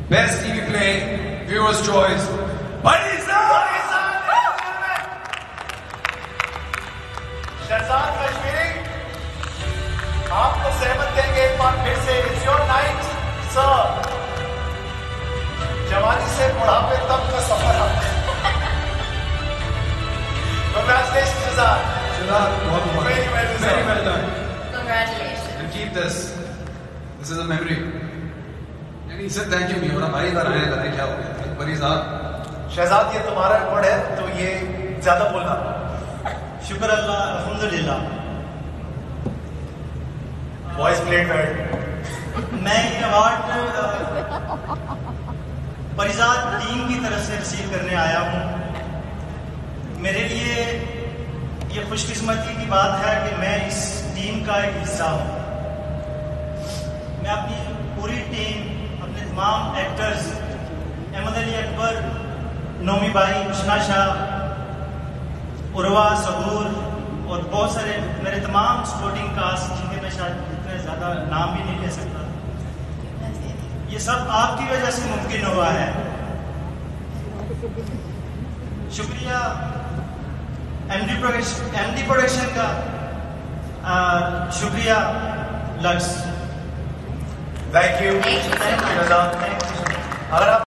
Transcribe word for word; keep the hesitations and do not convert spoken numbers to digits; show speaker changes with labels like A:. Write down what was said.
A: Best T V play, Viewers' Choice.
B: Shahzad Kashmiri, आपको सहमत देंगे एक बार फिर से। It's your night sir. जवानी से बुढ़ापे तक का सफर है। Congratulations, Shahzad.
A: Shahzad, बहुत बहुत
B: Very well done.
A: Very well done.
C: Congratulations.
A: And keep this. This is a memory. And he said thank you me. बड़ा भाई इधर आए इधर आए क्या हो गया? परिजात।
B: शहजाद ये तुम्हारा रिकॉर्ड है तो ये ज्यादा बोलना।
D: शुक्र अल्लाह, अल्हम्दुलिल्लाह।
B: Boys played well.
D: मैं ये अवार्ड परिजात टीम की तरफ से रिसीव करने आया हूँ। मेरे लिए ये खुशकिस्मती की बात है कि मैं इस टीम का एक हिस्सा हूँ। मैं अपनी पूरी टीम, अपने तमाम एक्टर्स, अहमद अली अकबर, नोमी बाई, उशना शाह, उर्वा, सबूर और बहुत सारे मेरे तमाम सपोर्टिंग कास्ट, जिनके मैं शायद इतने ज़्यादा नाम भी नहीं ले सकता, ये सब आपकी वजह से मुमकिन हुआ है। शुक्रिया एमडी प्रोडक्शन एमडी प्रोडक्शन का, आ, शुक्रिया Lux.
B: Thank you.
C: Thank you so much.
B: Shahzad, अगर आप